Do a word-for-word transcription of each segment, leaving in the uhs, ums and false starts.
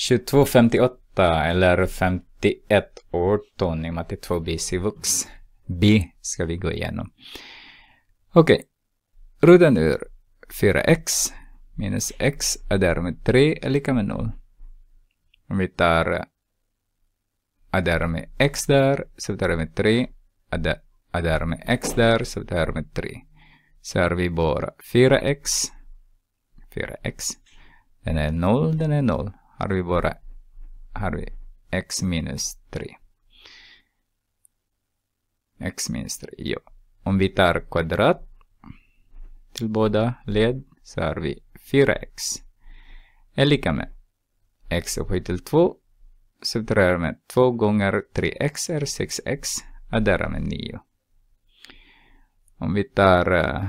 tjugotvå femtioåtta eller femtioett arton i matte två B C Vux. B ska vi gå igenom. Okej. Okay. Roten ur fyra x minus x är därmed tre är lika med noll. Om vi tar adderar med x där så tar vi med tre. Adderar med x där så tar vi med tre. Så har vi bara fyra x. fyra x. Den är noll, den är noll. Har vi bara har vi x minus tre. X minus tre, ja. Om vi tar kvadrat till båda led så har vi fyra x är lika med x upphöjt till två. Subtraherar med två gånger tre x är sex x. Adderar med nio. Om vi tar uh,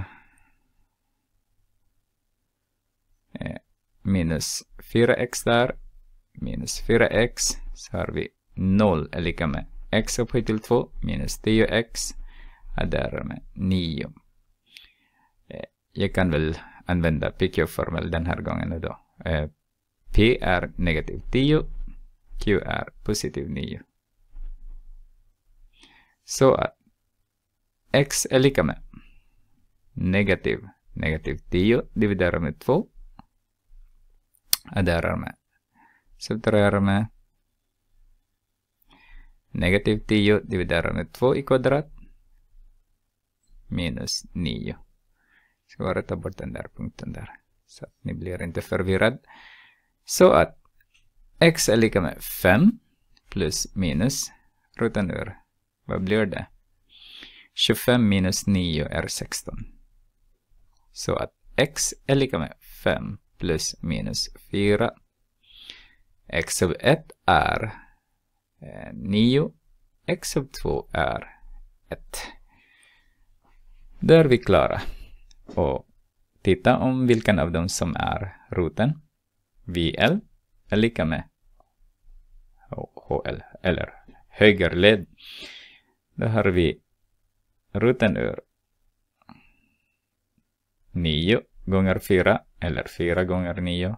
eh, minus fyra x där. Minus fyra x så har vi noll är lika med x upphöjt till två. Minus tio x. Adderar med nio. Eh, jag kan väl använda P Q-formel den här gången då. Eh, P är negativ tio. Q är positiv nio. Så att x är lika med negativ, negativ tio dividerar med två. Adderar med. Subtraherar med negativ tio dividerar med två i kvadrat. Minus nio. Så bara ta bort den där punkten där. Så att ni blir inte förvirrad. Så att x är lika med fem plus minus roten ur. Vad blir det? tjugofem minus nio är sexton. Så att x är lika med fem plus minus fyra. X sub ett är eh, nio. X sub två är ett. Då är vi klara. Och titta om vilken av dem som är roten. V L är lika med H L eller högerled. Då har vi roten ur nio gånger fyra eller fyra gånger nio.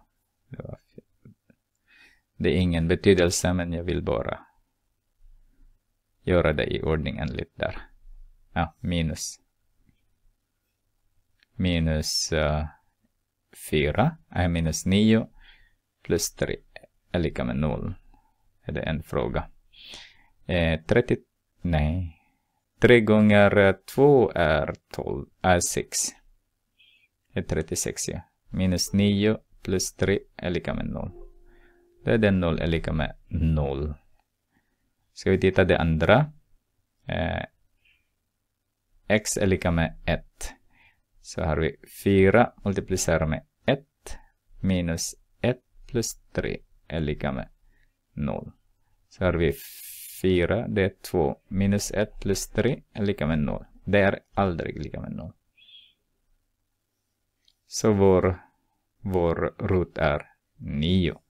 Det är ingen betydelse, men jag vill bara göra det i ordning enligt där. Ja, minus. Minus uh, fyra är minus nio plus tre är lika med noll. Är det en fråga. Eh, trettio, nej. tre gånger två är tolv, är sex. Det är trettiosex, ja. Minus nio plus tre är lika med noll. Det är den noll är lika med noll. Ska vi titta det andra. Eh, x är lika med ett. Så har vi fyra multiplicerar med ett. Minus ett plus tre är lika med noll. Så har vi fyra, det är två. Minus ett plus tre är lika med noll. Det är aldrig lika med noll. Så vår, vår rot är nio.